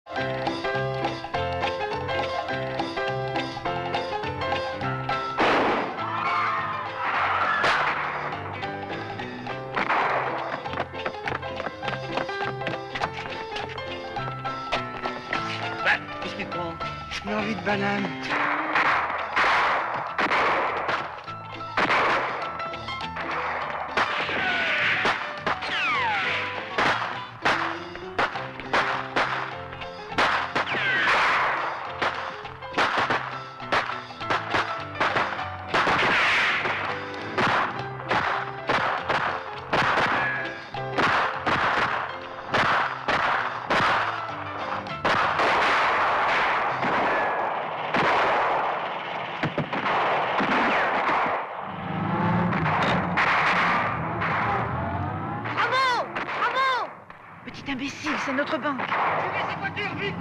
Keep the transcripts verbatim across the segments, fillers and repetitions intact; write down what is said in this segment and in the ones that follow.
Qu'est-ce qu'il prend? J'ai envie de banane. Imbécile, c'est notre banque. Suivez cette voiture, vite!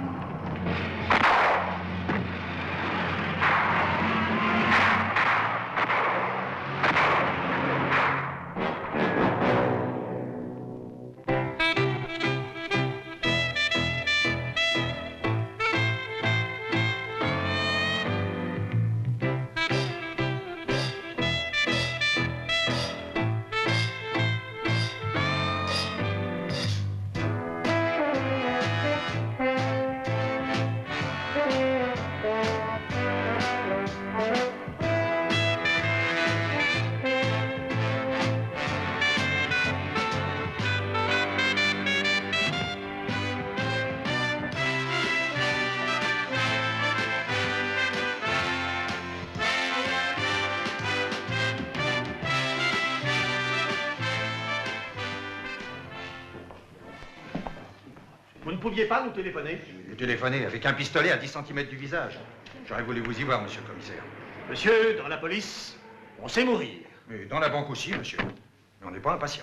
Vous ne pouviez pas nous téléphoner? Vous téléphonez avec un pistolet à dix centimètres du visage. J'aurais voulu vous y voir, monsieur le commissaire. Monsieur, dans la police, on sait mourir. Et dans la banque aussi, monsieur. Mais on n'est pas impatient.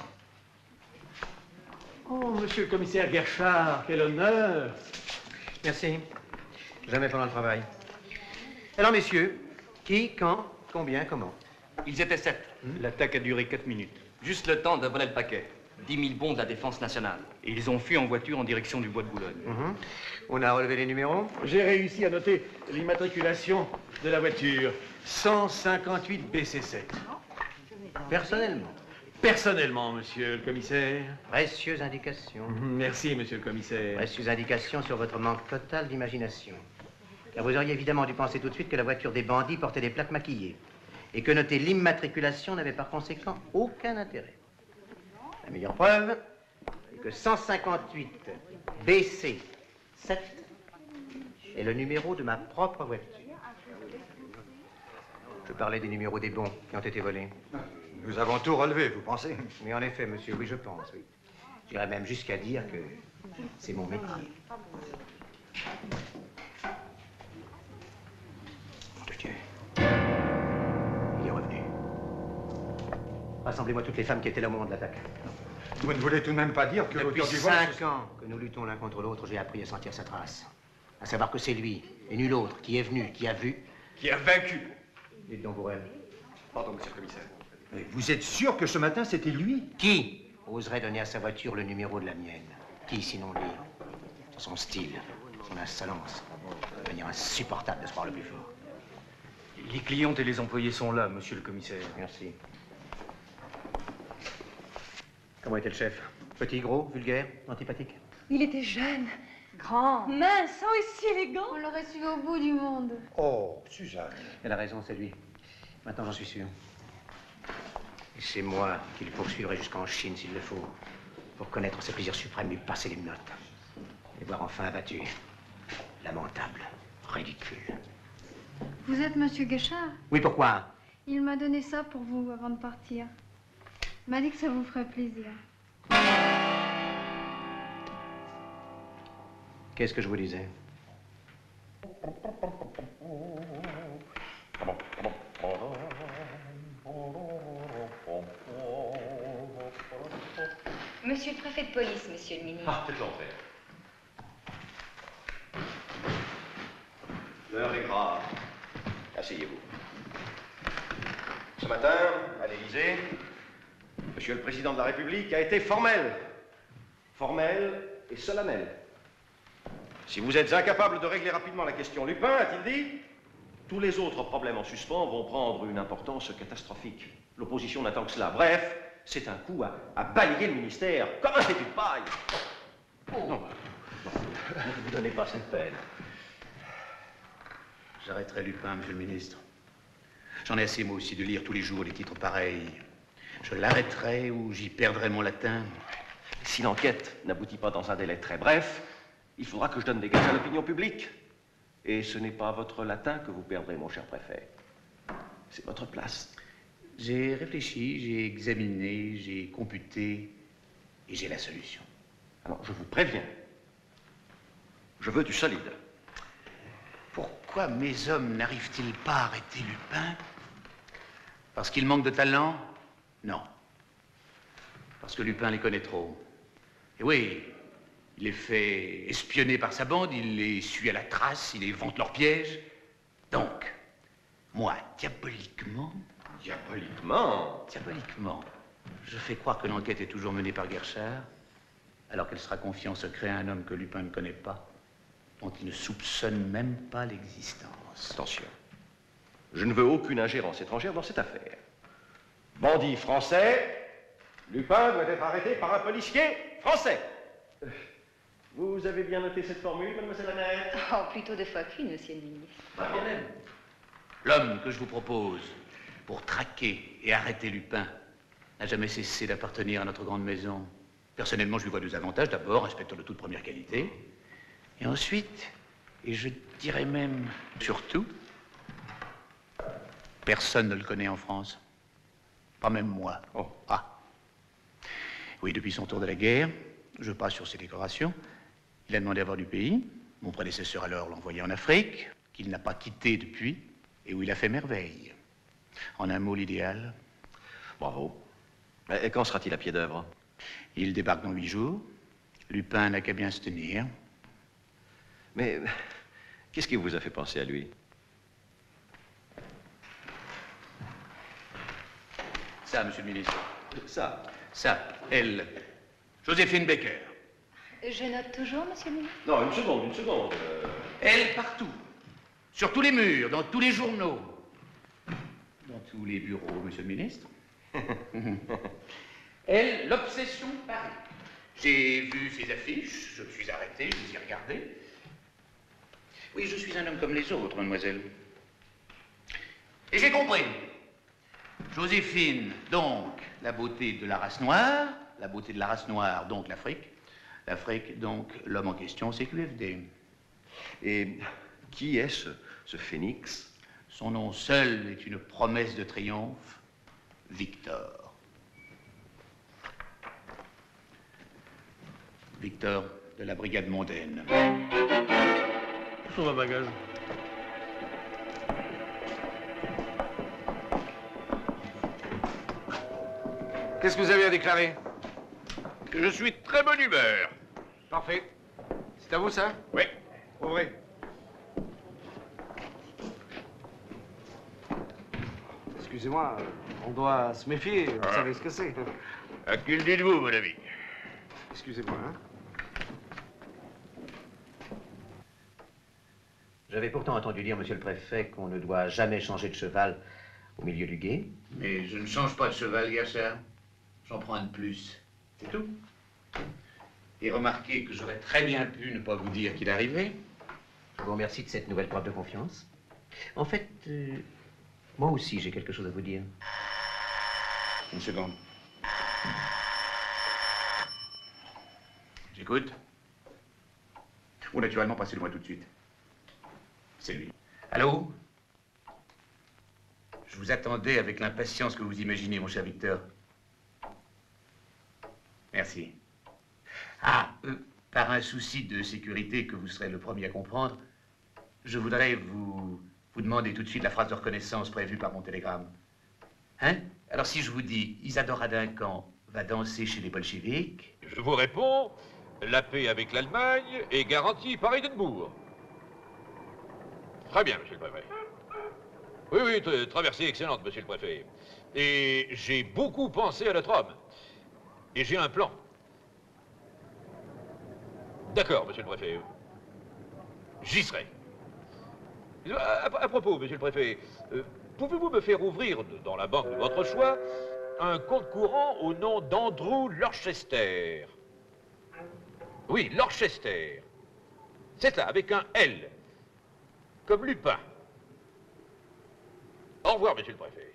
Oh, monsieur le commissaire Guerchard, quel honneur. Merci. Jamais pendant le travail. Alors, messieurs, qui, quand, combien, comment? Ils étaient sept. Hmm? L'attaque a duré quatre minutes. Juste le temps de voler le paquet. dix mille bons de la défense nationale. Et ils ont fui en voiture en direction du bois de Boulogne. Mm-hmm. On a relevé les numéros? J'ai réussi à noter l'immatriculation de la voiture. cent cinquante-huit B C sept. Personnellement? Personnellement, monsieur le commissaire. Précieuses indications. Merci, monsieur le commissaire. Précieuses indications sur votre manque total d'imagination. Car vous auriez évidemment dû penser tout de suite que la voiture des bandits portait des plaques maquillées. Et que noter l'immatriculation n'avait par conséquent aucun intérêt. La meilleure preuve est que cent cinquante-huit B C sept est le numéro de ma propre voiture. Je parlais des numéros des bons qui ont été volés. Nous avons tout relevé, vous pensez? Mais en effet, monsieur, oui, je pense, oui. J'irais même jusqu'à dire que c'est mon métier. Dieu. Il est revenu. Rassemblez-moi toutes les femmes qui étaient là au moment de l'attaque. Vous ne voulez tout de même pas dire que Depuis l'auteur du vol... cinq ans que nous luttons l'un contre l'autre, j'ai appris à sentir sa trace. À savoir que c'est lui, et nul autre, qui est venu, qui a vu... Qui a vaincu. Dites donc, Bourrel. Pardon, monsieur le commissaire. Mais vous êtes sûr que ce matin, c'était lui? Qui oserait donner à sa voiture le numéro de la mienne? Qui, sinon lui? Son style, son insolence, de manière insupportable de se voir le plus fort. Les clientes et les employés sont là, monsieur le commissaire. Merci. Comment était le chef? Petit, gros, vulgaire, antipathique? Il était jeune, grand, mince, oh, et si élégant. On l'aurait suivi au bout du monde. Oh, Suzanne. Elle a raison, c'est lui. Maintenant, j'en suis sûr. Et c'est moi qui le poursuivrai jusqu'en Chine, s'il le faut, pour connaître ce plaisir suprême, lui passer les menottes. Et voir enfin abattu. Lamentable, ridicule. Vous êtes monsieur Guerchard? Oui, pourquoi? Il m'a donné ça pour vous avant de partir. Il m'a dit que ça vous ferait plaisir. Qu'est-ce que je vous disais? Monsieur le préfet de police, monsieur le ministre. Ah, faites-le en faire. L'heure est grave. Asseyez-vous. Ce matin, à l'Élysée, Monsieur le Président de la République a été formel. Formel et solennel. Si vous êtes incapable de régler rapidement la question Lupin, a-t-il dit, tous les autres problèmes en suspens vont prendre une importance catastrophique. L'opposition n'attend que cela. Bref, c'est un coup à, à balayer le ministère comme un fétu de paille. Oh. Non, non, ne vous donnez pas cette peine. J'arrêterai Lupin, monsieur le ministre. J'en ai assez, moi aussi, de lire tous les jours des titres pareils. Je l'arrêterai ou j'y perdrai mon latin. Si l'enquête n'aboutit pas dans un délai très bref, il faudra que je donne des gages à l'opinion publique. Et ce n'est pas votre latin que vous perdrez, mon cher préfet. C'est votre place. J'ai réfléchi, j'ai examiné, j'ai computé, et j'ai la solution. Alors, je vous préviens. Je veux du solide. Pourquoi mes hommes n'arrivent-ils pas à arrêter Lupin? Parce qu'il manque de talent? Non. Parce que Lupin les connaît trop. Et oui, il les fait espionner par sa bande, il les suit à la trace, il les vante leurs pièges. Donc, moi, diaboliquement... Diaboliquement? Diaboliquement. Je fais croire que l'enquête est toujours menée par Guerchard, alors qu'elle sera confiée en secret à un homme que Lupin ne connaît pas, dont il ne soupçonne même pas l'existence. Attention. Je ne veux aucune ingérence étrangère dans cette affaire. Bandit français, Lupin doit être arrêté par un policier français. Vous avez bien noté cette formule, mademoiselle Annette? Oh, plutôt deux fois qu'une, monsieur le ministre. Pas bien même. L'homme que je vous propose pour traquer et arrêter Lupin n'a jamais cessé d'appartenir à notre grande maison. Personnellement, je lui vois deux avantages. D'abord, inspecteur de toute première qualité. Et ensuite, et je dirais même surtout, personne ne le connaît en France. Pas même moi. Oh. Ah. Oui, depuis son tour de la guerre, je passe sur ses décorations. Il a demandé à voir du pays. Mon prédécesseur alors l'a envoyé en Afrique, qu'il n'a pas quitté depuis, et où il a fait merveille. En un mot, l'idéal. Bravo. Et quand sera-t-il à pied d'œuvre? Il débarque dans huit jours. Lupin n'a qu'à bien se tenir. Mais qu'est-ce qui vous a fait penser à lui? Ça, monsieur le ministre. Ça? Ça, elle. Joséphine Baker. Je note toujours, monsieur le ministre. Non, une seconde, une seconde. Euh... Elle, partout. Sur tous les murs, dans tous les journaux. Dans tous les bureaux, monsieur le ministre. Elle, l'obsession de Paris. J'ai vu ses affiches, je me suis arrêté, je les ai regardées. Oui, je suis un homme comme les autres, mademoiselle. Et j'ai compris. Joséphine, donc, la beauté de la race noire. La beauté de la race noire, donc l'Afrique. L'Afrique, donc, l'homme en question, c'est Q F D. Et qui est ce, ce phénix? Son nom seul est une promesse de triomphe. Victor. Victor de la brigade mondaine. Sur ma bagage. Qu'est-ce que vous avez à déclarer? Que je suis de très bonne humeur. Parfait. C'est à vous, ça? Oui. Ouvrez. Excusez-moi, on doit se méfier, vous Ah. savez ce que c'est. À qui le dites-vous, mon ami? Excusez-moi, hein. J'avais pourtant entendu dire, monsieur le préfet, qu'on ne doit jamais changer de cheval au milieu du gué. Mais je ne change pas de cheval, Guerchard. J'en prends un de plus. C'est tout. Et remarquez que j'aurais très bien pu ne pas vous dire qu'il arrivait. Je vous remercie de cette nouvelle preuve de confiance. En fait, euh, moi aussi, j'ai quelque chose à vous dire. Une seconde. J'écoute. Ou naturellement, passez-le-moi tout de suite. C'est lui. Allô? Je vous attendais avec l'impatience que vous imaginez, mon cher Victor. Merci. Ah, euh, par un souci de sécurité que vous serez le premier à comprendre, je voudrais vous, vous demander tout de suite la phrase de reconnaissance prévue par mon télégramme. Hein? Alors si je vous dis, Isadora Duncan va danser chez les bolcheviks... Je vous réponds, la paix avec l'Allemagne est garantie par Édimbourg. Très bien, monsieur le préfet. Oui, oui, tra- traversée excellente, monsieur le préfet. Et j'ai beaucoup pensé à notre homme. Et j'ai un plan. D'accord, monsieur le préfet. j'y serai. À, à- à propos, monsieur le préfet, euh, pouvez-vous me faire ouvrir dans la banque de votre choix un compte courant au nom d'Andrew Lorchester? Oui, Lorchester. C'est ça, avec un L. Comme Lupin. Au revoir, monsieur le préfet.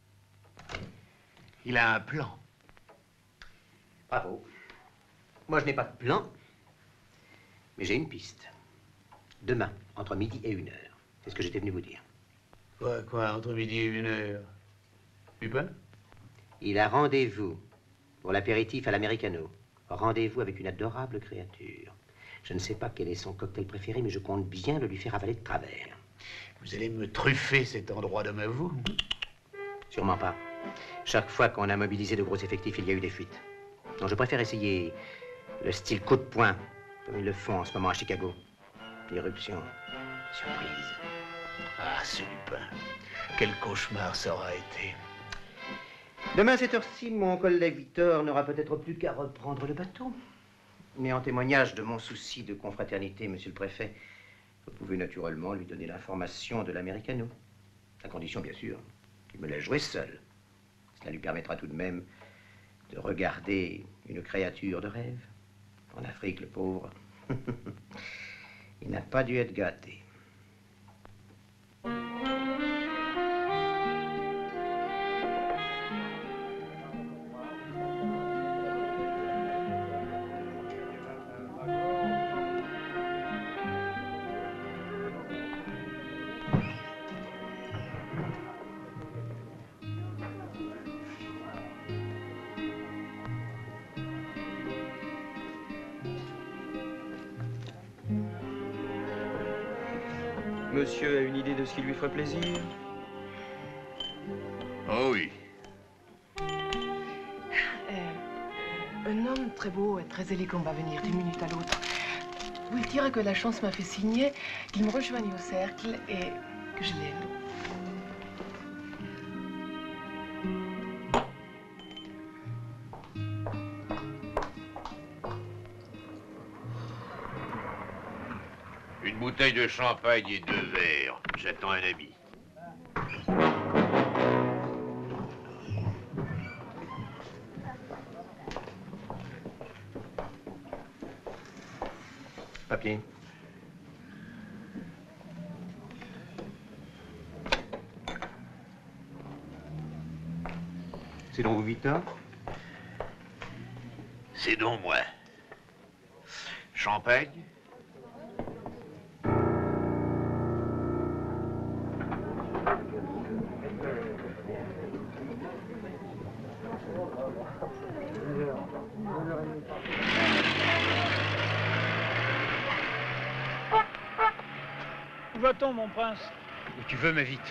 Il a un plan. Bravo. Moi, je n'ai pas de plan, mais j'ai une piste. Demain, entre midi et une heure. C'est ce que j'étais venu vous dire. Quoi, quoi, entre midi et une heure? Lupin? Il a rendez-vous pour l'apéritif à l'Americano. Rendez-vous avec une adorable créature. Je ne sais pas quel est son cocktail préféré, mais je compte bien le lui faire avaler de travers. Vous allez me truffer cet endroit de ma vous? Sûrement pas. Chaque fois qu'on a mobilisé de gros effectifs, il y a eu des fuites. Donc je préfère essayer le style coup de poing, comme ils le font en ce moment à Chicago. Irruption, surprise. Ah, ce Lupin. Quel cauchemar ça aura été. Demain à cette heure-ci, mon collègue Victor n'aura peut-être plus qu'à reprendre le bateau. Mais en témoignage de mon souci de confraternité, monsieur le préfet, vous pouvez naturellement lui donner l'information de l'Americano. À condition, bien sûr, qu'il me laisse jouer seul. Cela lui permettra tout de même de regarder une créature de rêve. En Afrique, le pauvre, il n'a pas dû être gâté. Monsieur a une idée de ce qui lui ferait plaisir? Oh oui. Euh, un homme très beau et très élégant va venir d'une minute à l'autre. Vous lui direz que la chance m'a fait signer, qu'il me rejoigne au cercle et que je l'aime. Une bouteille de champagne et deux verres. J'attends un ami. Papier. C'est donc vous, Victor? C'est donc moi. Champagne? Où va-t-on, mon prince? Où tu veux, mais vite.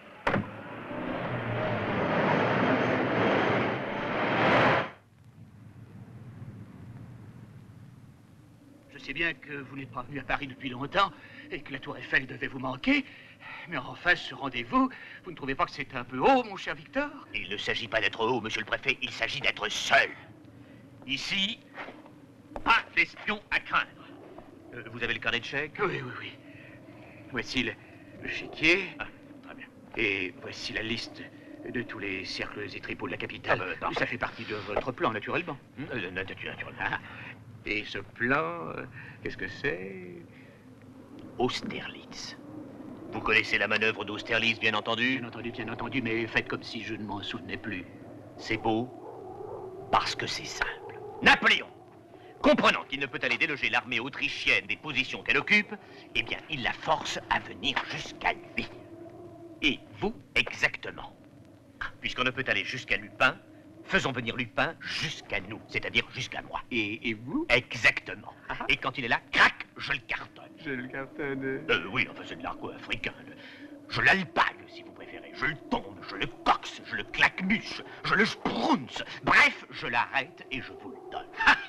Je sais bien que vous n'êtes pas venu à Paris depuis longtemps et que la Tour Eiffel devait vous manquer. Mais enfin, ce rendez-vous, vous ne trouvez pas que c'est un peu haut, mon cher Victor? Il ne s'agit pas d'être haut, monsieur le préfet, il s'agit d'être seul. Ici, pas d'espion à craindre. Euh, vous avez le carnet de chèques? Oui, oui, oui. Voici le, le chéquier. Ah, très bien. Et voici la liste de tous les cercles et tripots de la capitale. Ah, bah, parfait. Ça fait partie de votre plan, naturellement. Hum, euh, natu- naturellement. Ah, et ce plan, euh, qu'est-ce que c'est? Austerlitz. Vous connaissez la manœuvre d'Austerlitz, bien entendu? Bien entendu, bien entendu, mais faites comme si je ne m'en souvenais plus. C'est beau, parce que c'est simple. Napoléon, comprenant qu'il ne peut aller déloger l'armée autrichienne des positions qu'elle occupe, eh bien, il la force à venir jusqu'à lui. Et vous, exactement. Puisqu'on ne peut aller jusqu'à Lupin, faisons venir Lupin jusqu'à nous, c'est-à-dire jusqu'à moi. Et, et vous? Exactement. Ah. Et quand il est là, crac, je le cartonne. Je le cartonne. Euh, oui, enfin, c'est de l'argot africain. Le- Je l'alpague, si vous préférez. Je le tombe, je le coxe, je le claquemuche, je le sprounce. Bref, je l'arrête et je vous le donne.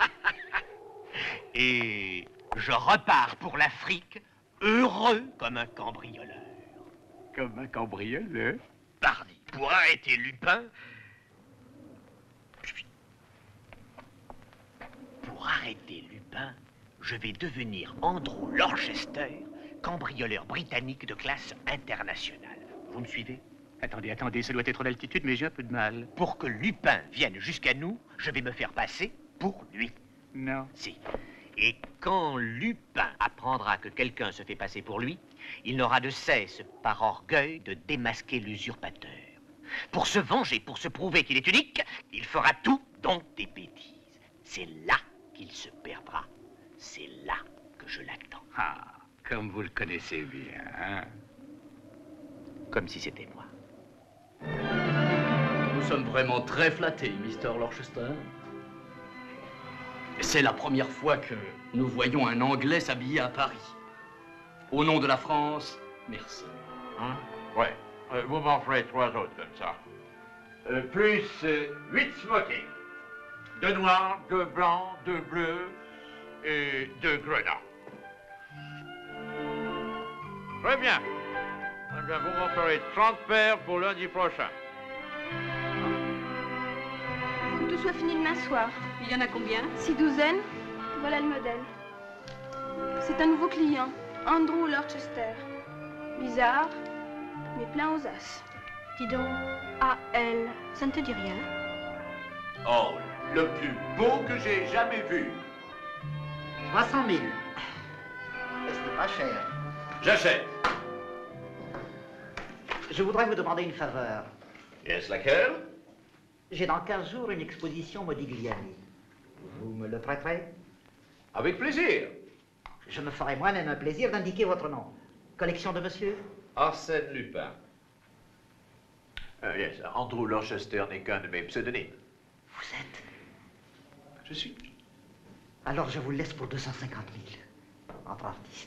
Et je repars pour l'Afrique, heureux comme un cambrioleur. Comme un cambrioleur? Pardi, pour arrêter Lupin... Pour arrêter Lupin, je vais devenir Andrew Lorchester, cambrioleur britannique de classe internationale. Vous me suivez? Attendez, attendez, ça doit être l'altitude, mais j'ai un peu de mal. Pour que Lupin vienne jusqu'à nous, je vais me faire passer pour lui. Non. Si. Et quand Lupin apprendra que quelqu'un se fait passer pour lui, il n'aura de cesse, par orgueil, de démasquer l'usurpateur. Pour se venger, pour se prouver qu'il est unique, il fera tout, donc des bêtises. C'est là qu'il se perdra. C'est là que je l'attends. Ah, comme vous le connaissez bien, hein? Comme si c'était moi. Nous sommes vraiment très flattés, mister Lorchester. C'est la première fois que nous voyons un Anglais s'habiller à Paris. Au nom de la France, merci. Hein? Ouais. Euh, vous m'en ferez trois autres comme ça. Euh, plus euh, huit smokings. Deux noirs, deux blancs, deux bleus et deux grenats. Très bien. Eh bien, vous m'en ferez trente paires pour lundi prochain. Faut que tout soit fini demain soir. Il y en a combien? Six douzaines. Voilà le modèle. C'est un nouveau client, Andrew Lorchester. Bizarre, mais plein aux as. Dis donc, A L, ça ne te dit rien? Oh, le plus beau que j'ai jamais vu. trois cent mille. Ce n'est pas cher. J'achète. Je voudrais vous demander une faveur. Est-ce laquelle? J'ai dans quinze jours une exposition Modigliani. Vous me le prêterez? Avec plaisir. Je me ferai moi-même un plaisir d'indiquer votre nom. Collection de monsieur? Arsène Lupin. Uh, yes, Andrew Lorchester n'est qu'un de mes pseudonymes. Vous êtes? Je suis. Alors je vous le laisse pour deux cent cinquante mille. Entre artistes.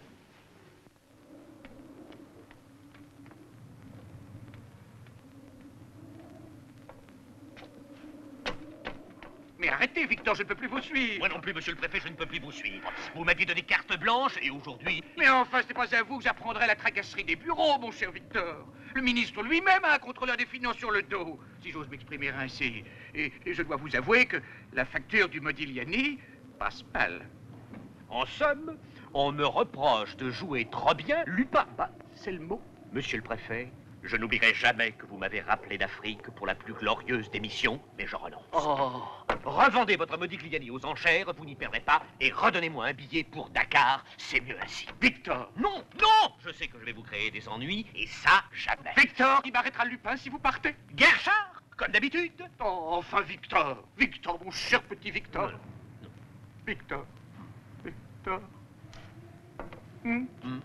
Mais arrêtez, Victor, je ne peux plus vous suivre. Moi non plus, monsieur le préfet, je ne peux plus vous suivre. Vous m'aviez donné carte blanche et aujourd'hui... Mais enfin, ce n'est pas à vous que j'apprendrai la tracasserie des bureaux, mon cher Victor. Le ministre lui-même a un contrôleur des finances sur le dos, si j'ose m'exprimer ainsi. Et, et je dois vous avouer que la facture du Modigliani passe mal. En somme, on me reproche de jouer trop bien Lupin. Bah, c'est le mot. Monsieur le préfet, je n'oublierai jamais que vous m'avez rappelé d'Afrique pour la plus glorieuse des missions, mais je renonce. Oh. Revendez votre Modigliani aux enchères, vous n'y perdrez pas, et redonnez-moi un billet pour Dakar, c'est mieux ainsi. Victor. Non, non. Je sais que je vais vous créer des ennuis, et ça, jamais. Victor, il m'arrêtera Lupin si vous partez. Guerchard, comme d'habitude. Oh, enfin, Victor. Victor, mon cher petit Victor. Non. Non. Victor. Victor. Hmm? Hmm.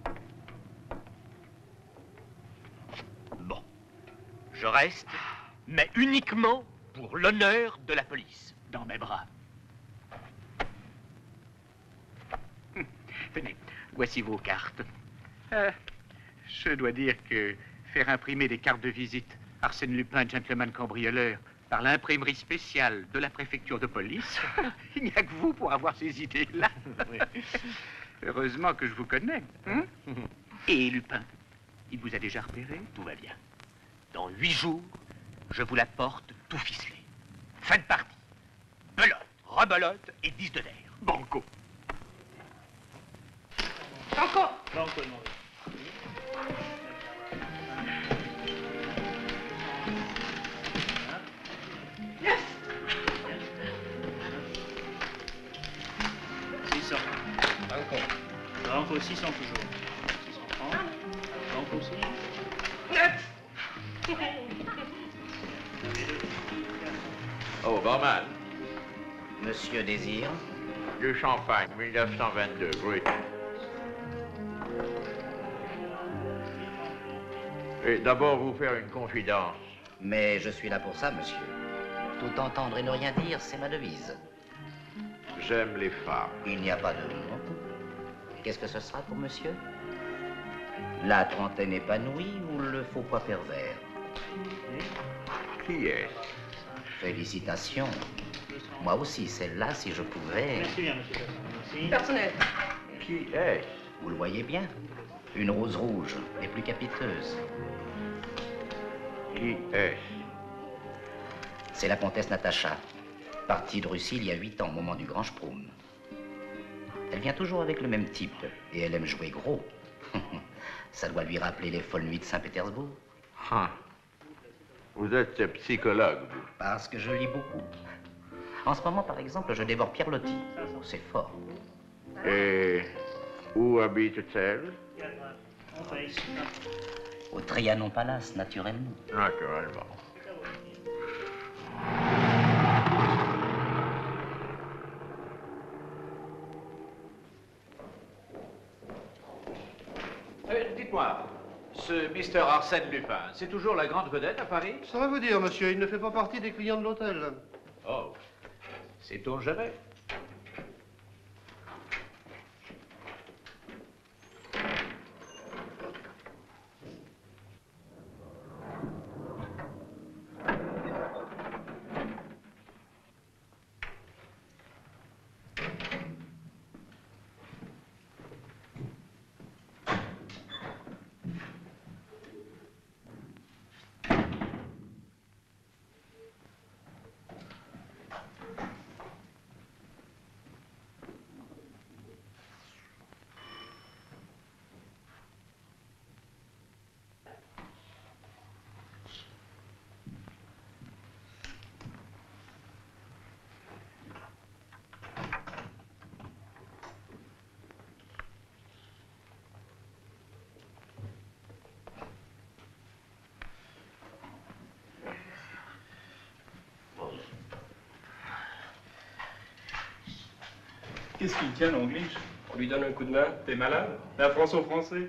Bon. Je reste, mais uniquement pour l'honneur de la police. Dans mes bras. Hum. Tenez, voici vos cartes. Euh, je dois dire que faire imprimer des cartes de visite Arsène Lupin, gentleman cambrioleur, par l'imprimerie spéciale de la préfecture de police, il n'y a que vous pour avoir ces idées-là. Oui. Heureusement que je vous connais. Hein? Et Lupin, il vous a déjà repéré? Tout va bien. Dans huit jours, je vous la porte tout ficelé. Fin de partie. Belote, rebelote et dix de nerfs. Banco. Banco. Banco, six cents. Banco. Banco six cents toujours. six cent trente. Banco aussi. Oh, barman. Monsieur désire? Du champagne, mille neuf cent vingt-deux, brut. Et d'abord vous faire une confidence. Mais je suis là pour ça, monsieur. Tout entendre et ne rien dire, c'est ma devise. J'aime les femmes. Il n'y a pas de mot. Qu'est-ce que ce sera pour monsieur? La trentaine épanouie ou le faux poids pervers? Qui est-ce? Félicitations. Moi aussi, celle-là, si je pouvais... Merci bien, monsieur. Merci. Personnel. Qui est-ce? Vous le voyez bien. Une rose rouge, les plus capiteuses. Qui est-ce? C'est la comtesse Natacha, partie de Russie il y a huit ans, au moment du Grand Sprung. Elle vient toujours avec le même type et elle aime jouer gros. Ça doit lui rappeler les folles nuits de Saint-Pétersbourg. Ah. Vous êtes psychologue, vous? Parce que je lis beaucoup. En ce moment, par exemple, je dévore Pierre Loti. C'est fort. Et où habite-t-elle? Au Trianon Palace, naturellement. Naturellement. Euh, Dites-moi, ce mister Arsène Lupin, c'est toujours la grande vedette à Paris? Ça va vous dire, monsieur, il ne fait pas partie des clients de l'hôtel. Oh, sait-on jamais? Qu'est-ce qu'il tient, l'Anglish? On lui donne un coup de main. T'es malade? La France aux Français.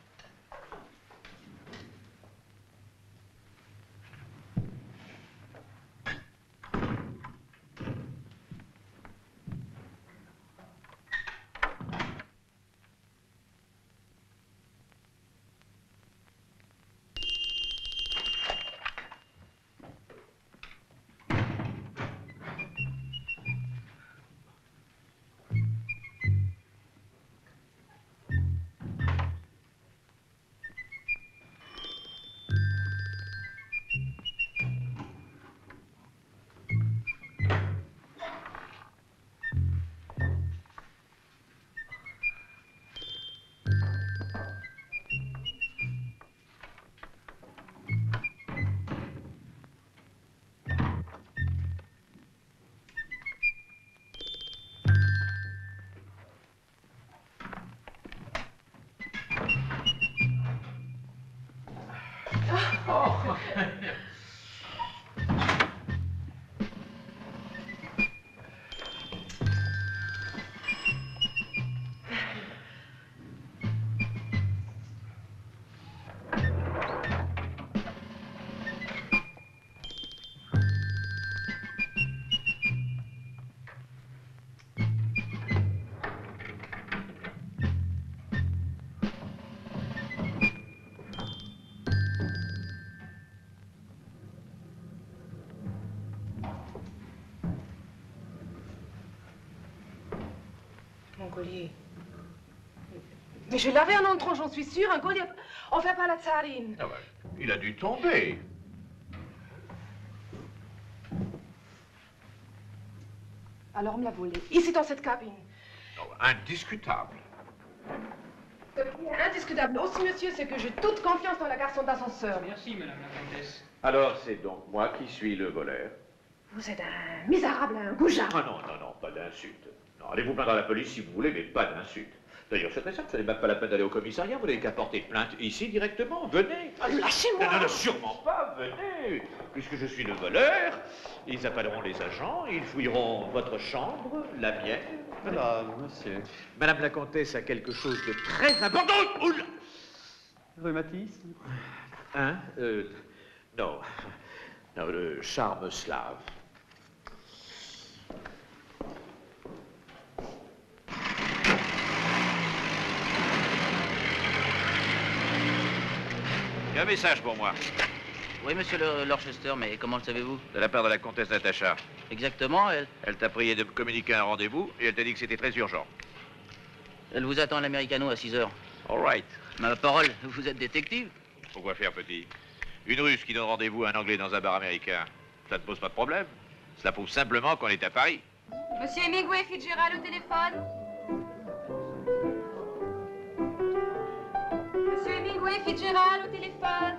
Mon collier. Mais je l'avais en entrant, j'en suis sûre, un collier. On fait pas la tsarine. Ah ben, il a dû tomber. Alors on me l'a volé, ici dans cette cabine. Non, indiscutable. Indiscutable aussi, monsieur, c'est que j'ai toute confiance dans la garçon d'ascenseur. Merci, madame la comtesse. Alors, c'est donc moi qui suis le voleur? Vous êtes un misérable, un goujat. Ah non, non, non, pas d'insulte. Non, allez vous plaindre à la police si vous voulez, mais pas d'insulte. D'ailleurs, c'est très simple, ce n'est même pas la peine d'aller au commissariat, vous n'avez qu'à porter plainte ici directement. Venez. Lâchez-moi. Non, non, non, sûrement pas, venez. Puisque je suis le voleur, ils appelleront les agents, ils fouilleront votre chambre, la mienne. Voilà, monsieur. Madame la comtesse a quelque chose de très important. Oula. Rhumatisme? Hein euh, Non. Non, le charme slave. Il y a un message pour moi. Oui, monsieur le Lorchester, mais comment le savez-vous? De la part de la comtesse Natacha. Exactement, elle... Elle t'a prié de me communiquer un rendez-vous et elle t'a dit que c'était très urgent. Elle vous attend à l'Americano à six heures. All right. Ma parole, vous êtes détective? Pourquoi faire, petit? Une Russe qui donne rendez-vous à un Anglais dans un bar américain, ça ne pose pas de problème. Cela prouve simplement qu'on est à Paris. Monsieur Hemingway Fitzgerald au téléphone? Chloé Fitzgerald au téléphone.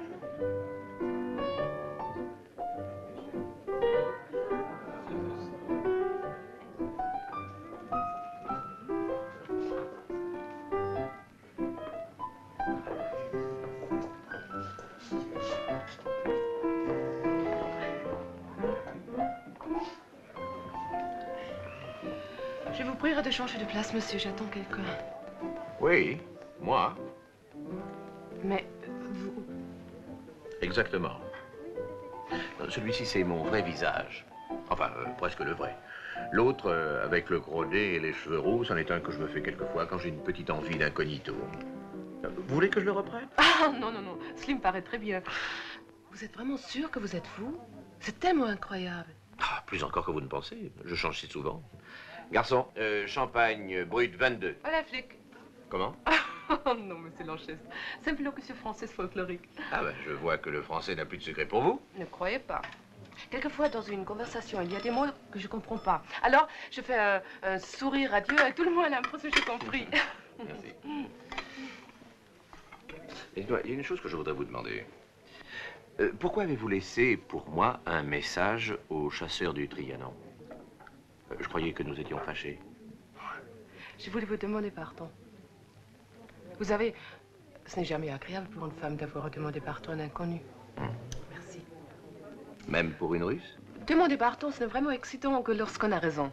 Je vous prierai de changer de place, monsieur. J'attends quelqu'un. Oui, moi. Mais vous... Exactement. Celui-ci, c'est mon vrai visage. Enfin, euh, presque le vrai. L'autre, euh, avec le gros nez et les cheveux roux, c'en est un que je me fais quelquefois quand j'ai une petite envie d'incognito. Euh, Vous voulez que je le reprenne? Ah, non, non, non. Cela me paraît très bien. Vous êtes vraiment sûr que vous êtes vous? C'est tellement incroyable. Ah, plus encore que vous ne pensez. Je change si souvent. Garçon, euh, champagne brut vingt-deux. Voilà, flic. Comment? Oh non, monsieur Lanchester. Simple locution française folklorique. Ah ben, je vois que le français n'a plus de secret pour vous. Ne croyez pas. Quelquefois, dans une conversation, il y a des mots que je ne comprends pas. Alors, je fais un, un sourire adieu et tout le monde a l'impression que j'ai compris. Merci. Et toi, il y a une chose que je voudrais vous demander. Euh, pourquoi avez-vous laissé, pour moi, un message au chasseur du Trianon? euh, Je croyais que nous étions fâchés. Je voulais vous demander pardon. Vous savez, ce n'est jamais agréable pour une femme d'avoir demandé pardon à un inconnu. Hum. Merci. Même pour une Russe? Demander pardon, ce n'est vraiment excitant que lorsqu'on a raison.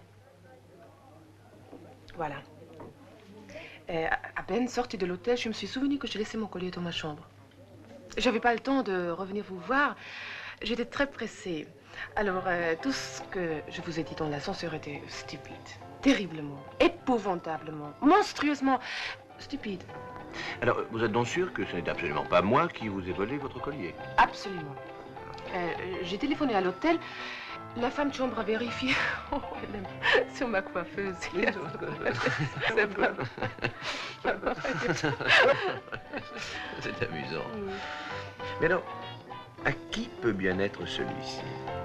Voilà. Et à à peine sortie de l'hôtel, je me suis souvenu que j'ai laissé mon collier dans ma chambre. J'avais pas le temps de revenir vous voir. J'étais très pressée. Alors, euh, tout ce que je vous ai dit dans l'ascenseur était stupide. Terriblement, épouvantablement, monstrueusement stupide. Alors, vous êtes donc sûr que ce n'est absolument pas moi qui vous ai volé votre collier? Absolument. Euh, J'ai téléphoné à l'hôtel. La femme de chambre a vérifié. Oh, elle aime sur ma coiffeuse. C'est pas... C'est amusant. Mais alors, à qui peut bien être celui-ci?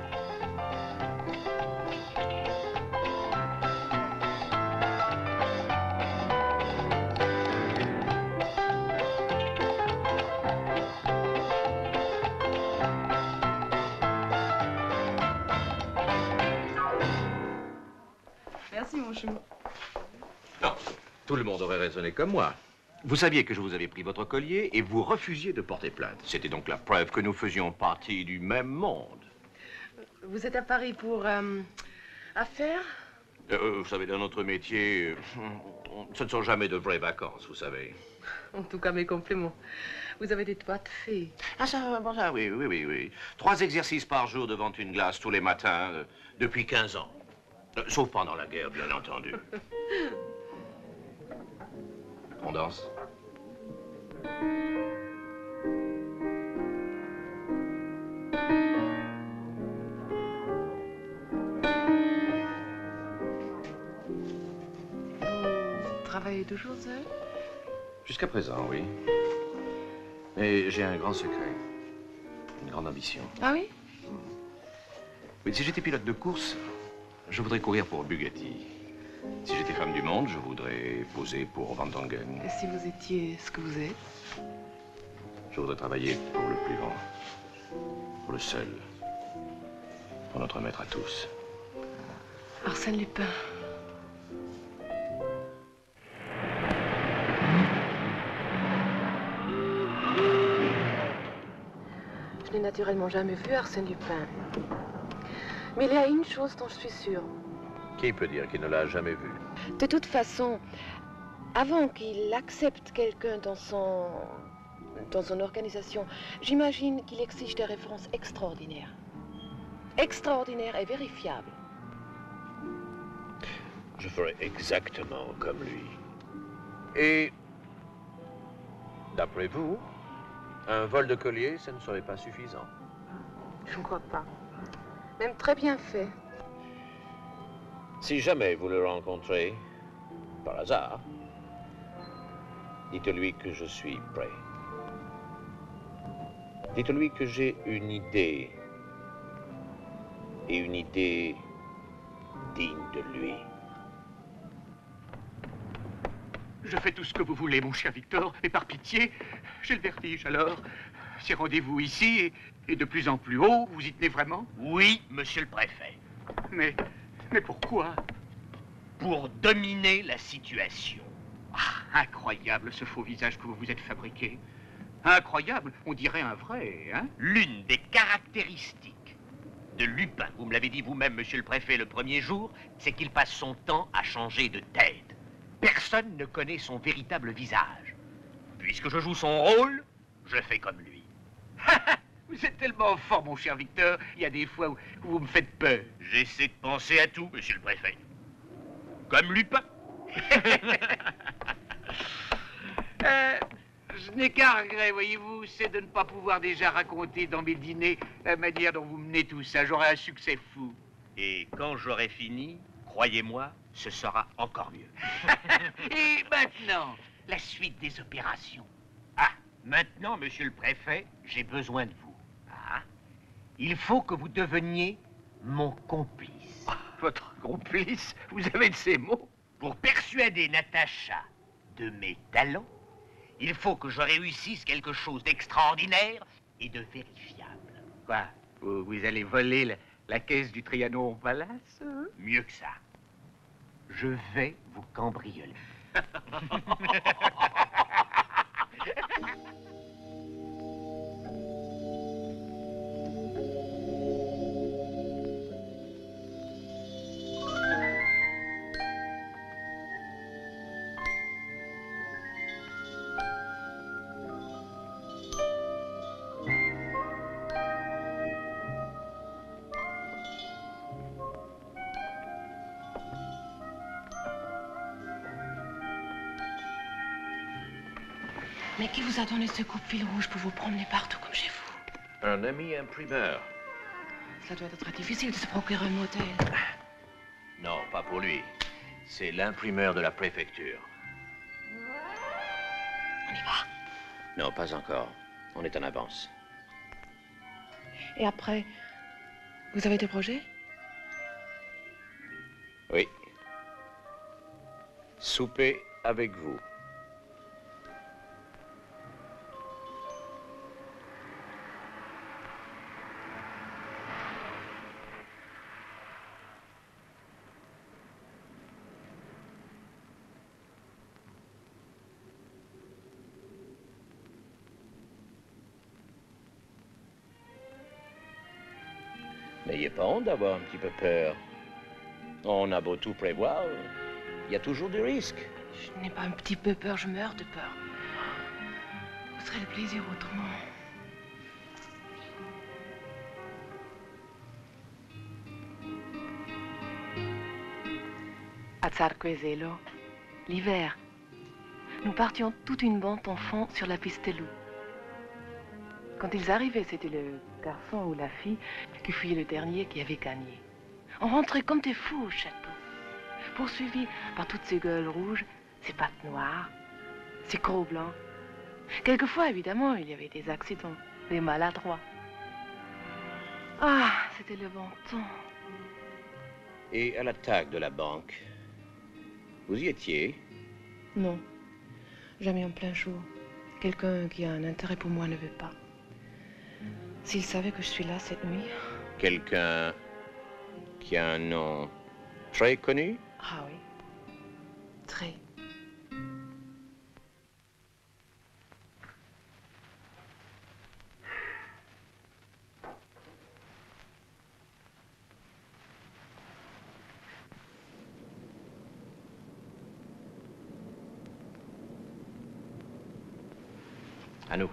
Merci, mon chou. Non, tout le monde aurait raisonné comme moi. Vous saviez que je vous avais pris votre collier et vous refusiez de porter plainte. C'était donc la preuve que nous faisions partie du même monde. Vous êtes à Paris pour euh, affaires? Euh, vous savez, dans notre métier, euh, ce ne sont jamais de vraies vacances, vous savez. En tout cas, mes compliments. Vous avez des toits de fée. Ah, ça, bon, ça, oui, oui, oui, oui. Trois exercices par jour devant une glace tous les matins, euh, depuis quinze ans. Euh, sauf pendant la guerre, bien entendu. On danse? Vous travaillez toujours seul? Jusqu'à présent, oui. Mais j'ai un grand secret. Une grande ambition. Ah oui? Oui, si j'étais pilote de course, je voudrais courir pour Bugatti. Si j'étais femme du monde, je voudrais poser pour Van Dongen. Et si vous étiez ce que vous êtes? Je voudrais travailler pour le plus grand, pour le seul, pour notre maître à tous. Arsène Lupin. Je n'ai naturellement jamais vu Arsène Lupin. Mais il y a une chose dont je suis sûre. Qui peut dire qu'il ne l'a jamais vu? De toute façon, avant qu'il accepte quelqu'un dans son... dans son organisation, j'imagine qu'il exige des références extraordinaires. Extraordinaires et vérifiables. Je ferai exactement comme lui. Et, d'après vous, un vol de collier, ça ne serait pas suffisant? Je ne crois pas. Même très bien fait. Si jamais vous le rencontrez, par hasard, dites-lui que je suis prêt. Dites-lui que j'ai une idée, et une idée digne de lui. Je fais tout ce que vous voulez, mon cher Victor, mais par pitié, j'ai le vertige alors. Ces rendez-vous ici, et, et de plus en plus haut, vous y tenez vraiment? Oui, monsieur le préfet. Mais, mais pourquoi? Pour dominer la situation. Ah, incroyable ce faux visage que vous vous êtes fabriqué. Incroyable, on dirait un vrai, hein? L'une des caractéristiques de Lupin, vous me l'avez dit vous-même, monsieur le préfet, le premier jour, c'est qu'il passe son temps à changer de tête. Personne ne connaît son véritable visage. Puisque je joue son rôle, je fais comme lui. Vous êtes tellement fort, mon cher Victor, il y a des fois où, où vous me faites peur. J'essaie de penser à tout, monsieur le préfet. Comme Lupin. euh, je n'ai qu'un regret, voyez-vous, c'est de ne pas pouvoir déjà raconter dans mes dîners la manière dont vous menez tout ça. J'aurai un succès fou. Et quand j'aurai fini, croyez-moi, ce sera encore mieux. Et maintenant, la suite des opérations. Ah, maintenant, monsieur le préfet, j'ai besoin de vous. Ah, il faut que vous deveniez mon complice. Ah, votre complice? Vous avez de ces mots? Pour persuader Natacha de mes talents, il faut que je réussisse quelque chose d'extraordinaire et de vérifiable. Quoi? Vous, vous allez voler la, la caisse du Trianon Palace? Mieux que ça. Je vais vous cambrioler. Mais qui vous a donné ce coupe-fil rouge pour vous promener partout comme chez vous? Un ami imprimeur. Ça doit être très difficile de se procurer un modèle. Non, pas pour lui. C'est l'imprimeur de la préfecture. On y va? Non, pas encore. On est en avance. Et après, vous avez des projets? Oui. Souper avec vous. N'ayez pas honte d'avoir un petit peu peur. On a beau tout prévoir, il y a toujours des risques. Je n'ai pas un petit peu peur, je meurs de peur. Où serait le plaisir autrement? À Tsarkoezelo, l'hiver, nous partions toute une bande d'enfants sur la piste des loups. Quand ils arrivaient, c'était le garçon ou la fille qui fuyait le dernier qui avait gagné. On rentrait comme des fous au château, poursuivis par toutes ces gueules rouges, ces pattes noires, ces crocs blancs. Quelquefois, évidemment, il y avait des accidents, des maladroits. Ah, c'était le bon temps. Et à l'attaque de la banque, vous y étiez? Non, jamais en plein jour. Quelqu'un qui a un intérêt pour moi ne veut pas. S'il savait que je suis là cette nuit... Quelqu'un qui a un nom très connu? Ah oui, très. À nous.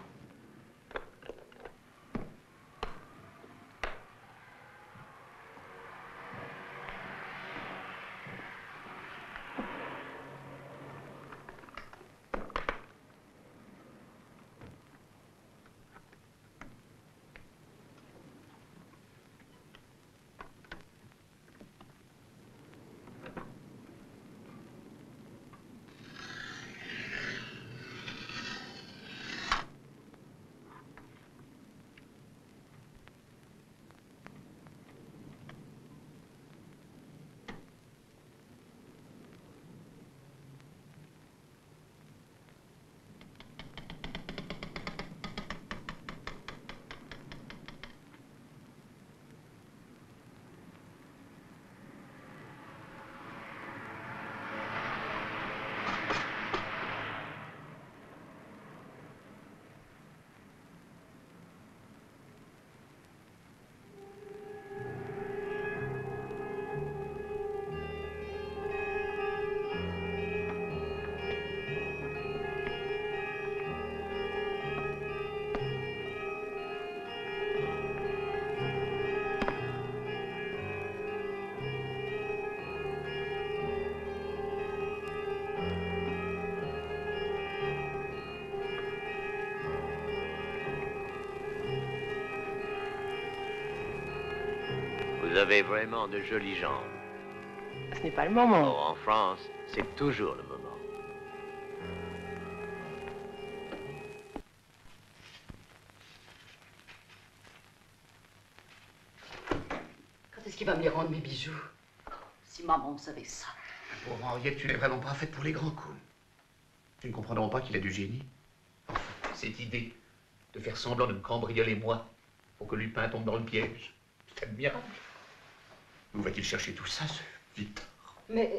Vous avez vraiment de jolies jambes. Ce n'est pas le moment. Oh, en France, c'est toujours le moment. Quand est-ce qu'il va me les rendre, mes bijoux? Si maman savait ça. Pauvre Henriette, tu n'es vraiment pas faite pour les grands coups. Tu ne comprendront pas qu'il a du génie. Enfin, cette idée de faire semblant de me cambrioler moi pour que Lupin tombe dans le piège, c'est admirable. Où va-t-il chercher tout ça, ce Victor? Mais...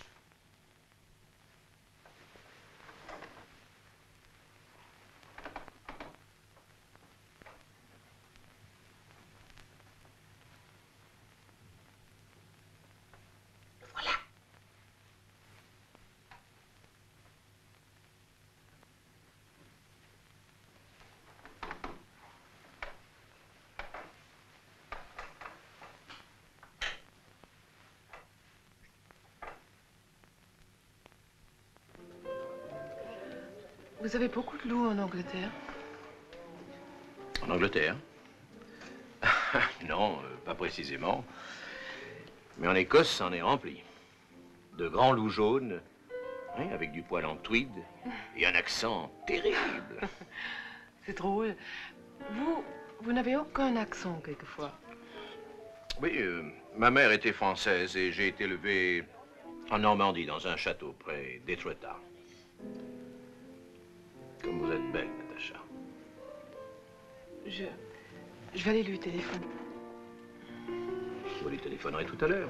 Vous avez beaucoup de loups en Angleterre? En Angleterre? Non, euh, pas précisément. Mais en Écosse, c'en est rempli. De grands loups jaunes, hein, avec du poil en tweed et un accent terrible. C'est drôle. Vous, vous n'avez aucun accent, quelquefois. Oui, euh, ma mère était française et j'ai été élevé en Normandie, dans un château près d'Étretat. Comme vous êtes belle, Natacha. Je... Je vais aller lui téléphoner. Vous lui téléphonerez tout à l'heure.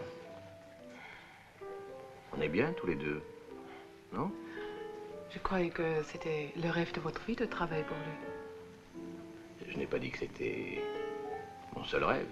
On est bien tous les deux, non? Je croyais que c'était le rêve de votre vie de travailler pour lui. Je n'ai pas dit que c'était mon seul rêve.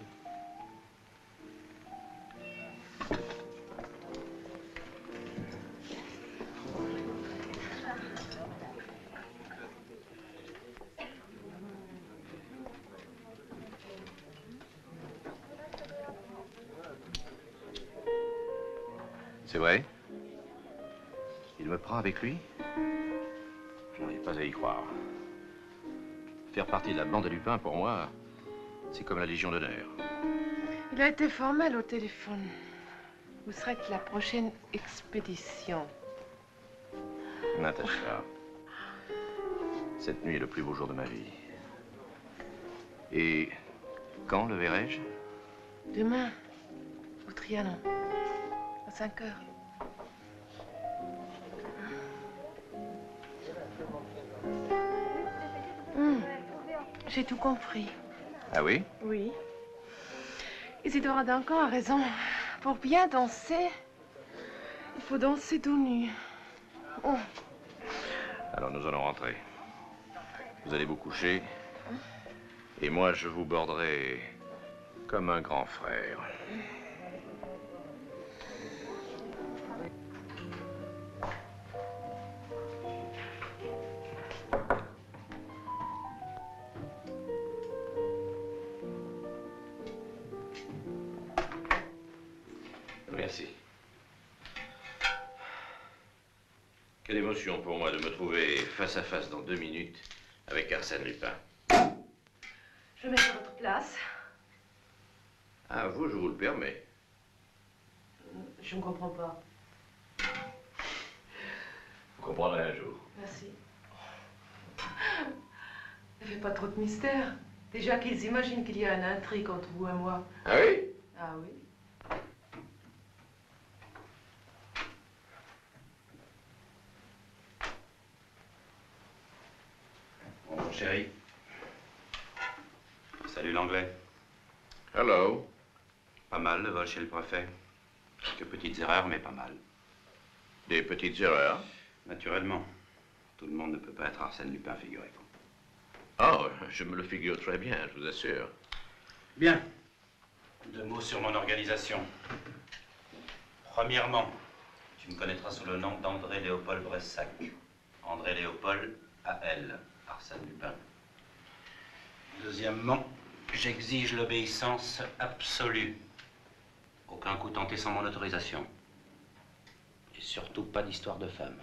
C'est vrai? Il me prend avec lui? Je n'arrive pas à y croire. Faire partie de la bande de Lupin, pour moi, c'est comme la Légion d'honneur. Il a été formel au téléphone. Vous serez la prochaine expédition. Natacha, cette nuit est le plus beau jour de ma vie. Et quand le verrai-je? Demain, au Trianon, à cinq heures. Hum, j'ai tout compris. Ah oui? Oui. Isidore Duncan a raison. Pour bien danser, il faut danser tout nu. Oh. Alors nous allons rentrer. Vous allez vous coucher. Et moi, je vous borderai comme un grand frère. Merci. Quelle émotion pour moi de me trouver face à face dans deux minutes avec Arsène Lupin. Je vais mettre à votre place. Ah, vous, je vous le permets. Je ne comprends pas. Vous comprendrez un jour. Merci. Ne fais pas trop de mystère. Déjà qu'ils imaginent qu'il y a un intrigue entre vous et moi. Ah oui? Ah oui. Bonjour, chérie. Salut l'anglais. Hello. Pas mal le vol chez le préfet. Quelques petites erreurs, mais pas mal. Des petites erreurs? Naturellement. Tout le monde ne peut pas être Arsène Lupin, figurez-vous. Oh, je me le figure très bien, je vous assure. Bien. Deux mots sur mon organisation. Premièrement, tu me connaîtras sous le nom d'André Léopold Bressac. André Léopold, A L, Arsène Lupin. Deuxièmement, j'exige l'obéissance absolue. Aucun coup tenté sans mon autorisation. Et surtout pas d'histoire de femme.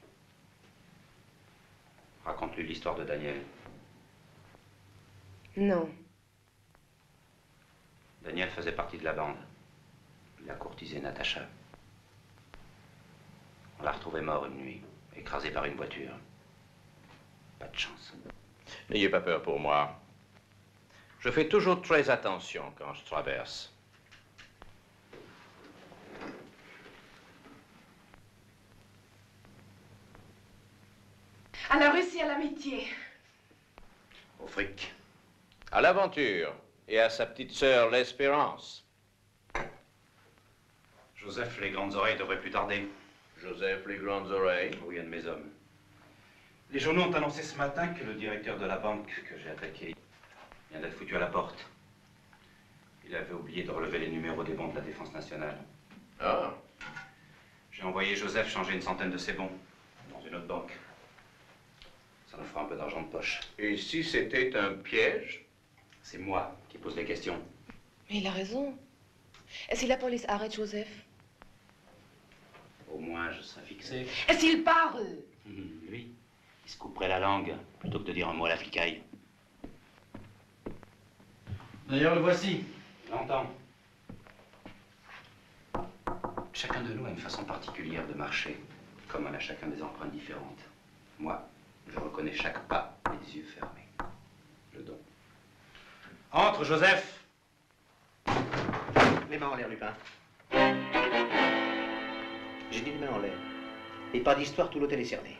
Raconte-lui l'histoire de Daniel. Non. Daniel faisait partie de la bande. Il a courtisé Natacha. On l'a retrouvé mort une nuit, écrasé par une voiture. Pas de chance. N'ayez pas peur pour moi. Je fais toujours très attention quand je traverse. À la Russie, à l'amitié. Au fric. À l'aventure. Et à sa petite sœur, l'Espérance. Joseph, les grandes oreilles devraient plus tarder. Joseph, les grandes oreilles. Oui, un de mes hommes. Les journaux ont annoncé ce matin que le directeur de la banque que j'ai attaqué vient d'être foutu à la porte. Il avait oublié de relever les numéros des bons de la Défense nationale. Ah. J'ai envoyé Joseph changer une centaine de ses bons dans une autre banque. Ça nous fera un peu d'argent de poche. Et si c'était un piège? C'est moi qui pose les questions. Mais il a raison. Et si la police arrête Joseph? Au moins, je serai fixé. Et s'il parle? Hum, lui, il se couperait la langue plutôt que de dire un mot à la flicaille. D'ailleurs, le voici. J'entends. Chacun de nous a une façon particulière de marcher, comme on a chacun des empreintes différentes. Moi, je reconnais chaque pas les yeux fermés. Le don. Entre, Joseph! Les mains en l'air, Lupin. J'ai dit les mains en l'air. Et pas d'histoire, tout l'hôtel est cerné.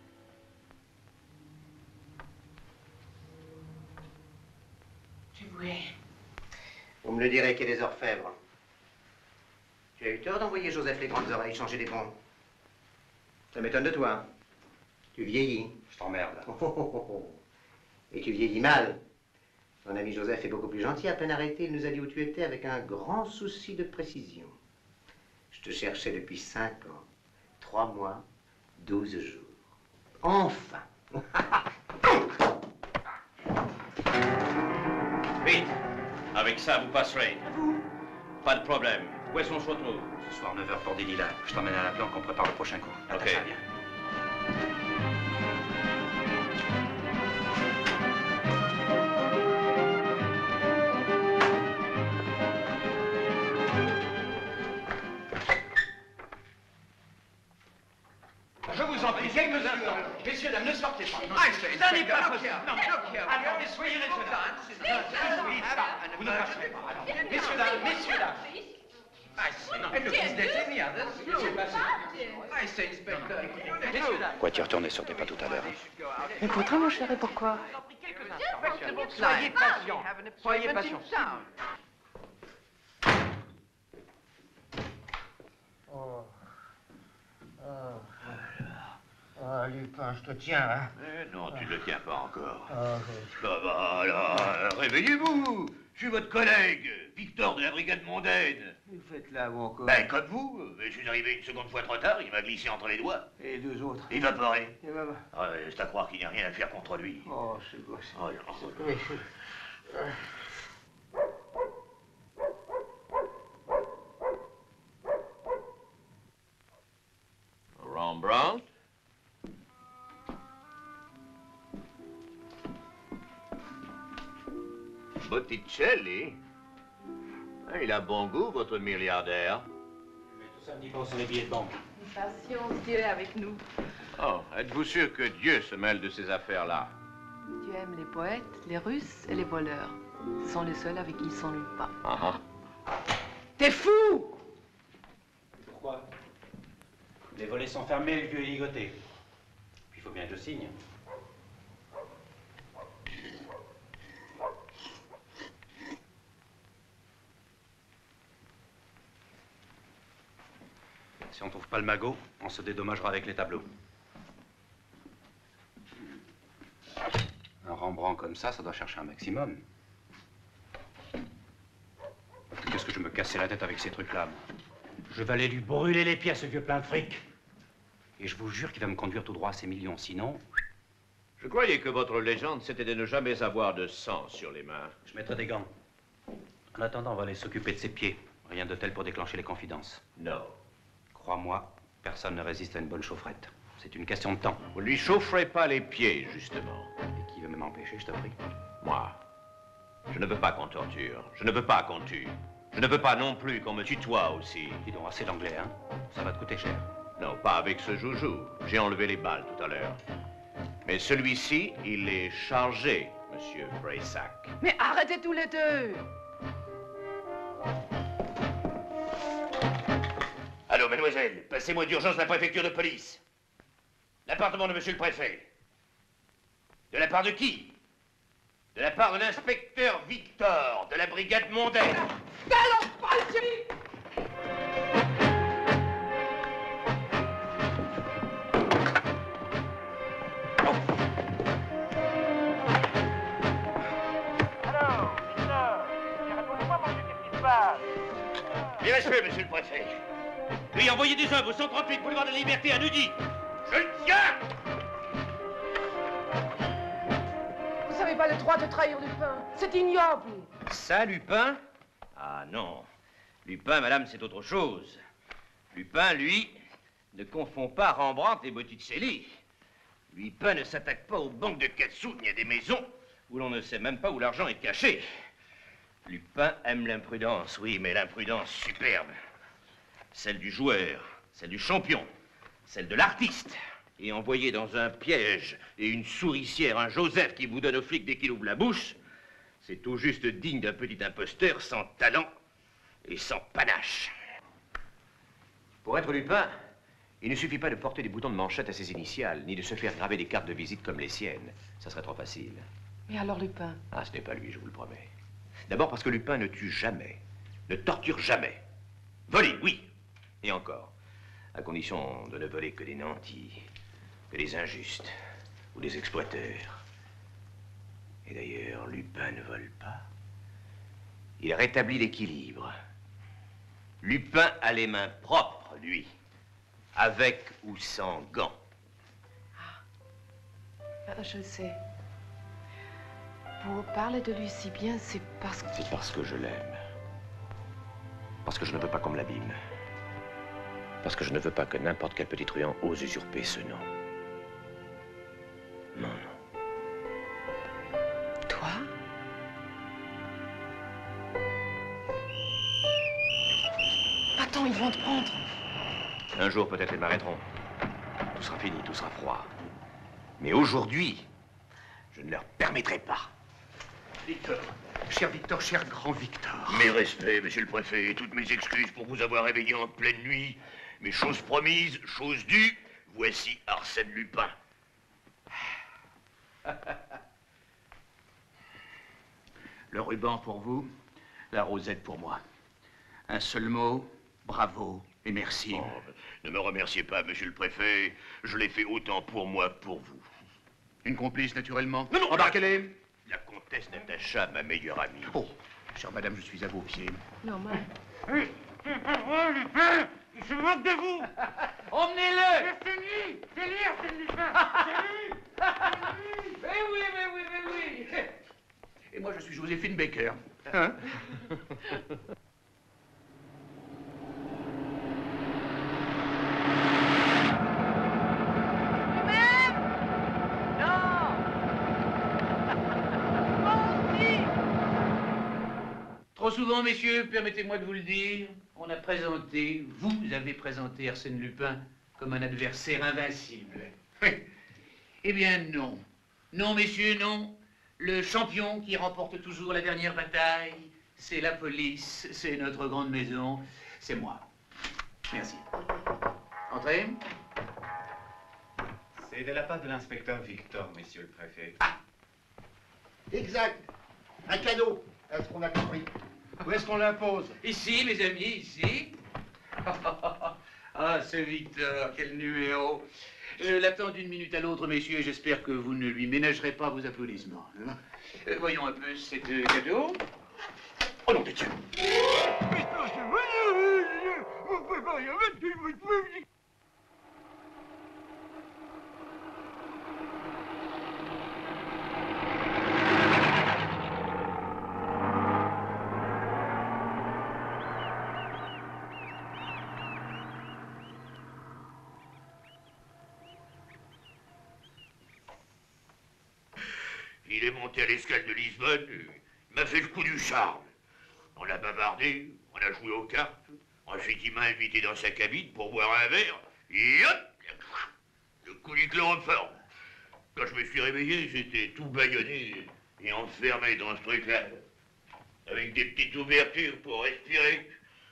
Tu vois. Vous me le direz qu'il y a des orfèvres. Tu as eu tort d'envoyer Joseph les grandes oreilles changer des bons. Ça m'étonne de toi. Tu vieillis. Je t'emmerde. Oh, oh, oh, oh. Et tu vieillis mal. Mon ami Joseph est beaucoup plus gentil. À peine arrêté, il nous a dit où tu étais avec un grand souci de précision. Je te cherchais depuis cinq ans, trois mois, douze jours. Enfin. Vite. Avec ça, vous passerez. Pas de problème. Où est-ce qu'on se retrouve? Ce soir, neuf heures pour des lilas. Je t'emmène à la planque, on prépare le prochain coup. Natacha, Ok. viens. Je vous en prie, quelques instants. Messieurs, dames, ne sortez pas. Ça n'est pas possible. Non, attendez, soyez raisonnables. Vous ne passerez pas. Alors, messieurs, dames, messieurs, dames. Pourquoi tu retournes sur tes pas tout à l'heure? Mais pourtant, mon chéri, pourquoi? Soyez patient. Soyez patient. Oh. Oh. Oh, Lupin, je te tiens, hein. Eh non, tu ne le tiens pas encore. Oh, Ça va, alors, réveillez-vous. Je suis votre collègue, Victor de la brigade mondaine. vous faites là, où encore? Ben, comme vous, mais je suis arrivé une seconde fois trop tard, il m'a glissé entre les doigts. Et les deux autres? Évaporé. Eh ben, Ah, c'est à croire qu'il n'y a rien à faire contre lui. oh, c'est gosse. Oh, non. Oui. Rembrandt. Botticelli. Ah, il a bon goût, votre milliardaire. Mais tout ça me dit pas sur les billets de banque. Patience, Dieu est avec nous. Oh, êtes-vous sûr que Dieu se mêle de ces affaires-là? Dieu aime les poètes, les Russes et les voleurs. Ce sont les seuls avec qui il s'ennuie pas. Ah ah. T'es fou! Pourquoi? Les volets sont fermés, le vieux est ligoté. Puis il faut bien que je signe. Si on trouve pas le magot, on se dédommagera avec les tableaux. Un Rembrandt comme ça, ça doit chercher un maximum. Qu'est-ce que je me cassais la tête avec ces trucs-là, moi? Je vais aller lui brûler les pieds à ce vieux plein de fric. Et je vous jure qu'il va me conduire tout droit à ces millions, sinon... Je croyais que votre légende, c'était de ne jamais avoir de sang sur les mains. Je mettrai des gants. En attendant, on va aller s'occuper de ses pieds. Rien de tel pour déclencher les confidences. Non. Crois-moi, personne ne résiste à une bonne chaufferette. C'est une question de temps. Vous ne lui chaufferez pas les pieds, justement. Et qui veut m'empêcher, je te prie? Moi. Je ne veux pas qu'on torture. Je ne veux pas qu'on tue. Je ne veux pas non plus qu'on me tutoie aussi. Dis donc, assez d'anglais, hein? Ça va te coûter cher. Non, pas avec ce joujou. J'ai enlevé les balles tout à l'heure. Mais celui-ci, il est chargé, monsieur Braysack. Mais arrêtez tous les deux. Allô, mademoiselle, passez-moi d'urgence la préfecture de police. L'appartement de monsieur le préfet. De la part de qui? De la part de l'inspecteur Victor, de la brigade mondaine. Alors, Victor, raconte-moi, mon Dieu, qu'est-ce qui se passe? Bien sûr, monsieur le préfet. Lui envoyer des œuvres au cent trente-huit boulevard de la Liberté à Neuilly. Je le tiens! Vous n'avez pas le droit de trahir Lupin. C'est ignoble. Ça, Lupin? Ah non. Lupin, madame, c'est autre chose. Lupin, lui, ne confond pas Rembrandt et Botticelli. Lupin ne s'attaque pas aux banques de Katsu ni à des maisons où l'on ne sait même pas où l'argent est caché. Lupin aime l'imprudence, oui, mais l'imprudence superbe. Celle du joueur, celle du champion, celle de l'artiste. Et envoyer dans un piège et une souricière un Joseph qui vous donne aux flics dès qu'il ouvre la bouche, c'est tout juste digne d'un petit imposteur sans talent et sans panache. Pour être Lupin, il ne suffit pas de porter des boutons de manchette à ses initiales, ni de se faire graver des cartes de visite comme les siennes. Ça serait trop facile. Mais alors Lupin? Ah, ce n'est pas lui, je vous le promets. D'abord parce que Lupin ne tue jamais, ne torture jamais. Voler, oui, et encore, à condition de ne voler que des nantis, que des injustes ou des exploiteurs. Et d'ailleurs, Lupin ne vole pas. Il rétablit l'équilibre. Lupin a les mains propres, lui, avec ou sans gants. Ah, je le sais. Pour parler de lui si bien, c'est parce que... C'est parce que je l'aime. Parce que je ne veux pas qu'on me l'abîme. Parce que je ne veux pas que n'importe quel petit truand ose usurper ce nom. Non, non. Toi? Attends, ils vont te prendre. Un jour, peut-être, ils m'arrêteront. Tout sera fini, tout sera froid. Mais aujourd'hui, je ne leur permettrai pas. Victor, cher Victor, cher grand Victor. Mes respects, monsieur le préfet, et toutes mes excuses pour vous avoir réveillé en pleine nuit. Mais chose promise, chose due, voici Arsène Lupin. Le ruban pour vous, la rosette pour moi. Un seul mot, bravo et merci. Oh, ne me remerciez pas, monsieur le préfet. Je l'ai fait autant pour moi que pour vous. Une complice, naturellement. Non, non, embarquez-les. La comtesse Natacha, ma meilleure amie. Oh, chère madame, je suis à vos pieds. Normal. Lupin, il se moque de vous. Emmenez-le. C'est lui, c'est lui, Arsène Lupin. C'est lui. Mais oui, mais oui, mais oui. Et moi, je suis Joséphine Baker. Hein? Trop souvent, messieurs, permettez-moi de vous le dire, on a présenté, vous avez présenté Arsène Lupin comme un adversaire invincible. Oui. Eh bien, non. Non, messieurs, non. Le champion qui remporte toujours la dernière bataille, c'est la police, c'est notre grande maison, c'est moi. Merci. Entrez. C'est de la part de l'inspecteur Victor, monsieur le préfet. Exact. Un cadeau. Est-ce qu'on a compris? Où est-ce qu'on l'impose? Ici, mes amis, ici. Ah, ce Victor, quel numéro. Je l'attends d'une minute à l'autre, messieurs, et j'espère que vous ne lui ménagerez pas vos applaudissements. Euh, voyons un peu cet euh, cadeau. Oh nom de Dieu! Il est monté à l'escale de Lisbonne, m'a fait le coup du charme. On a bavardé, on a joué aux cartes. Ensuite, il m'a invité dans sa cabine pour boire un verre. Et hop, le coup du chloroforme. Quand je me suis réveillé, j'étais tout bâillonné et enfermé dans ce truc-là, avec des petites ouvertures pour respirer.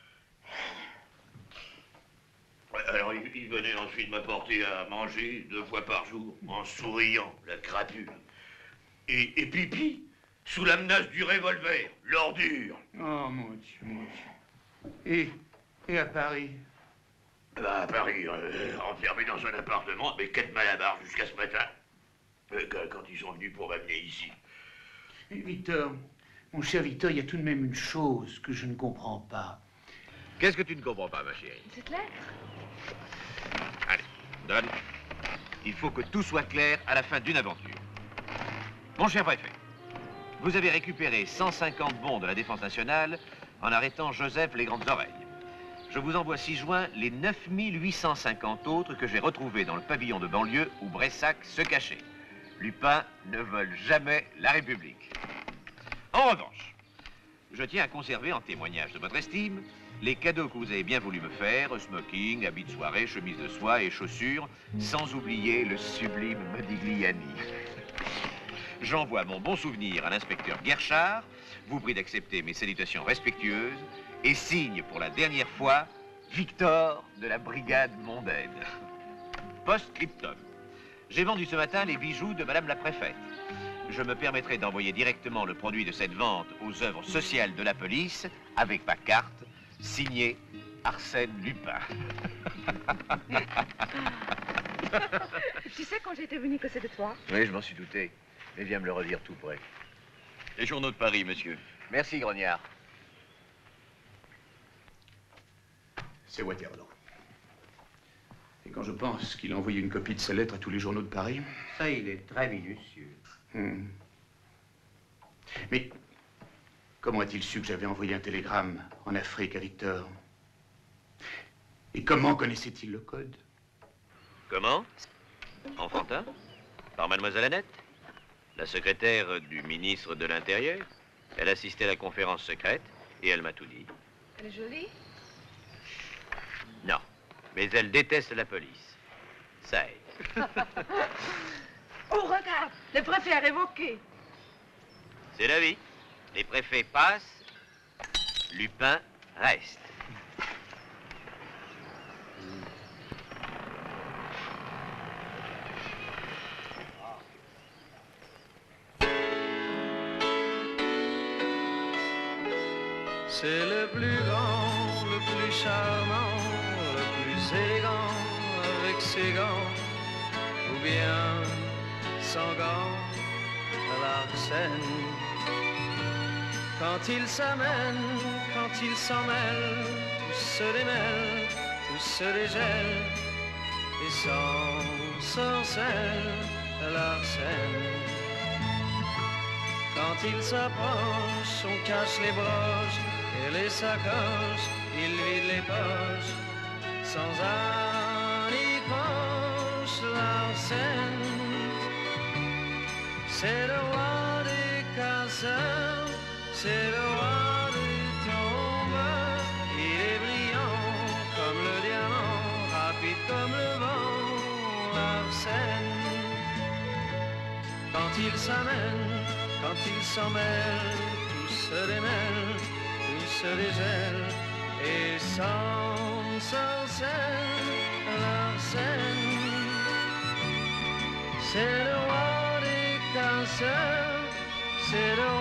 Alors, il, il venait ensuite m'apporter à manger deux fois par jour, en souriant, la crapule. Et, et pipi, sous la menace du revolver, l'ordure. Oh, mon Dieu, mon Dieu. Et, et à Paris? Bah, à Paris, euh, enfermé dans un appartement avec quatre malabars jusqu'à ce matin. Euh, quand, quand ils sont venus pour m'amener ici. Et Victor, mon cher Victor, il y a tout de même une chose que je ne comprends pas. Qu'est-ce que tu ne comprends pas, ma chérie? Cette lettre? Allez, donne. Il faut que tout soit clair à la fin d'une aventure. Mon cher préfet, vous avez récupéré cent cinquante bons de la Défense nationale en arrêtant Joseph les Grandes Oreilles. Je vous envoie ci-joint les neuf mille huit cent cinquante autres que j'ai retrouvés dans le pavillon de banlieue où Bressac se cachait. Lupin ne vole jamais la République. En revanche, je tiens à conserver en témoignage de votre estime les cadeaux que vous avez bien voulu me faire, smoking, habits de soirée, chemise de soie et chaussures, sans oublier le sublime Modigliani. J'envoie mon bon souvenir à l'inspecteur Guerchard, vous prie d'accepter mes salutations respectueuses et signe pour la dernière fois Victor de la brigade mondaine. Post-scriptum. J'ai vendu ce matin les bijoux de Madame la Préfète. Je me permettrai d'envoyer directement le produit de cette vente aux œuvres sociales de la police avec ma carte signée Arsène Lupin. Tu sais quand j'étais venue que c'est de toi? Oui, je m'en suis douté. Mais viens me le redire tout près. Les journaux de Paris, monsieur. Merci, Grognard. C'est Waterloo. Et quand je pense qu'il a envoyé une copie de sa lettre à tous les journaux de Paris... Ça, il est très minutieux. Hmm. Mais comment a-t-il su que j'avais envoyé un télégramme en Afrique à Victor? Et comment connaissait-il le code? Comment? Enfantin? Par mademoiselle Annette? La secrétaire du ministre de l'Intérieur? Elle assistait à la conférence secrète et elle m'a tout dit. Elle est jolie? Non, mais elle déteste la police. Ça aide. Oh, regarde, le préfet a révoqué. C'est la vie. Les préfets passent, Lupin reste. C'est le plus grand, le plus charmant, le plus élégant avec ses gants, ou bien sans gants à l'Arsène. Quand il s'amène, quand il s'en mêle, tout se démêle, tout se dégèle, et sans sorcelle à l'Arsène. Quand il s'approche, on cache les broches et les sacoches, il vide les poches, sans âne ni croche, l'Arsène. C'est le roi des casseurs, c'est le roi des tombeurs, il est brillant comme le diamant, rapide comme le vent, l'Arsène. Quand il s'amène, quand il s'en mêle, tout se démêle, tout se dégèle, et sans sorcelle, l'Arsène. C'est le roi des casseurs, c'est le roi